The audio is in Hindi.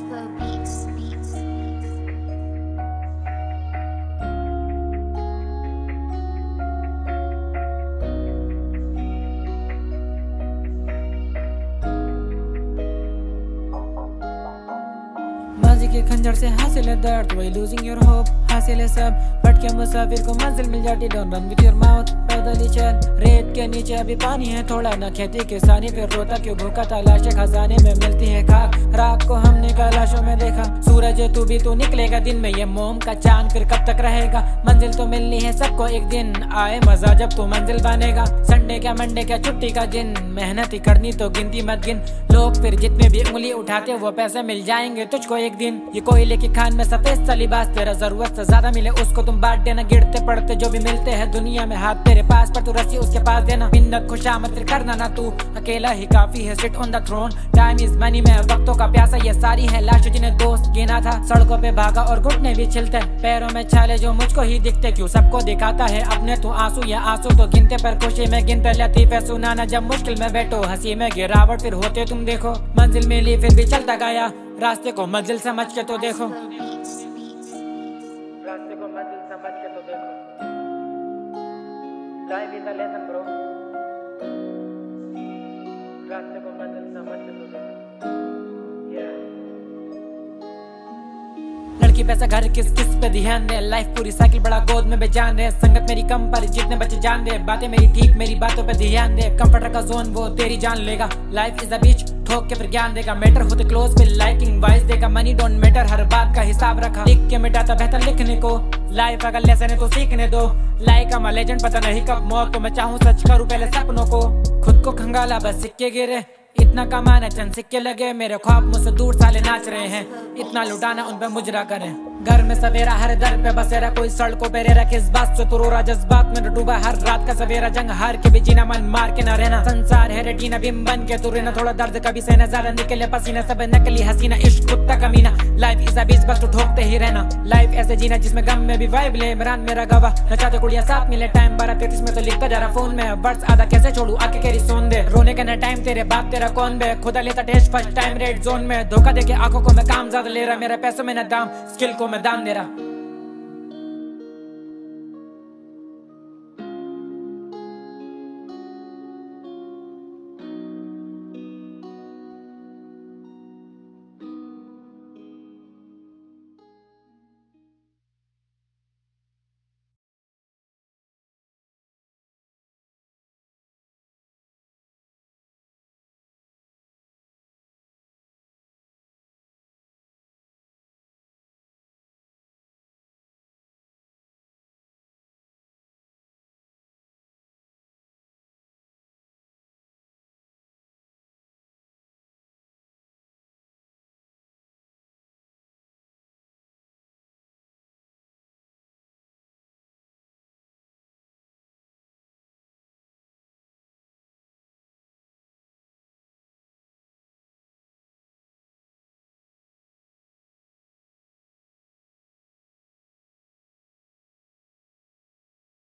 माजी के खंजर से हासिल है दर्द, वही लूजिंग योर होप हासिल है सब। भटके मुसाफिर को मंजिल मिल जाती, don't run with your mouth, पैदल ही चल। रेत के नीचे अभी पानी है थोड़ा, न खेती किसानी फिर रोता क्यों भूखा था। लाशें खजाने में मिलती है खाक, राख को हमने कैलाशों में देखा। सूरज तू भी तो निकलेगा दिन में, ये मोम का चांद फिर कब तक रहेगा। मंजिल तो मिलनी है सबको एक दिन, आए मजा जब तू मंजिल बनेगा। संडे क्या मंडे क्या छुट्टी का दिन, मेहनत ही करनी तो गिनती मत गिन। लोग फिर जितने भी उंगली उठाते वो पैसे मिल जाएंगे तुझको एक दिन। ये कोयले की खान में सफेद सा लिबास, तेरा जरूरत से ज्यादा मिले उसको तुम बांट देना। गिरते पड़ते जो भी मिलते हैं दुनिया में हाथ तेरे पास, पर तू रस्सी उसके पास देना। मिन्नत खुशामद करना ना तू, अकेला ही काफी है sit on the throne. Time is money में वक्तों का प्यासा, ये सारी है लाश जिन्हें दोस्त गिना था। सड़कों पे भागा और घुटने भी छिलते, पैरों में छाले जो मुझको ही दिखते। क्यों सबको दिखाता है अपने तू आंसू, या आंसू तो गिनते पर खुशी में गिनते। लतीफे सुनाना जब मुश्किल में बैठो, हंसी में गिरावट फिर होते तुम देखो। मंजिल मिली फिर भी चलता गया, रास्ते को मंजिल समझ के तो देखो। रास्ते को मंजिल समझ के तो देखो। Life is a lesson bro, रास्ते को मंजिल समझ के तो देखो। लड़की पैसा घर किस किस पे ध्यान दे, लाइफ पूरी साइकिल बड़ा गोद में बेजान दे। संगत मेरी कम पर जितने बच्चे जान दे, बातें मेरी ठीक मेरी बातों पे ध्यान दे। कंफर्टर का जोन वो तेरी जान लेगा, लाइफ इज अ बीच ठोक के फिर ज्ञान देगा। मैटर होते क्लोज पे लाइकिंग वाइज देगा, मनी डोंट मैटर हर बात का हिसाब रखा। लिख के मिटाता बेहतर लिखने को, लाइफ अगर लेसन है तो सीखने दो। लाइक अम लेजेंड पता नहीं कब मौत, तो मैं चाहूँ सच करूँ पहले सपनों को। खुद को खंगाला बस सिक्के गिरे, इतना कमाना चंद सिक्के लगे। मेरे ख्वाब मुझसे दूर साले नाच रहे हैं, इतना लुटाना उन पे मुजरा करें। घर में सवेरा हर दर पे बसेरा, कोई सड़कों पे रह रहा किस बात से तुरोरा। जज्बात में डूबा हर रात का सवेरा, जंग हार के भी जीना मन मार के ना रहना। संसार है रेटिना बिम बन के तू रहना, थोड़ा दर्द कभी सहना ज्यादा निकले पसीना। सब नकली हसीना इश्क कुत्ता कमीना, लाइफ इज अ बीच बस तो ठोकते ही रहना। लाइफ ऐसे जीना जिसमें गम में भी वाइब ले, इमरान मेरा गवाह नचाते कुड़िया साथ मिले। टाइम 12:33 में तो लिखता जा रहा फोन में, वर्ड्स आधा कैसे छोड़ू आके केरी सोन दे। रोने का ना टाइम तेरे बाप तेरा कौन बे, खुदा लेता test first time red zone में। धोखा देके आंखों को मैं काम ज्यादा ले रहा, मेरे पैसों में ना दाम स्किल को मैं दाम दे रहा।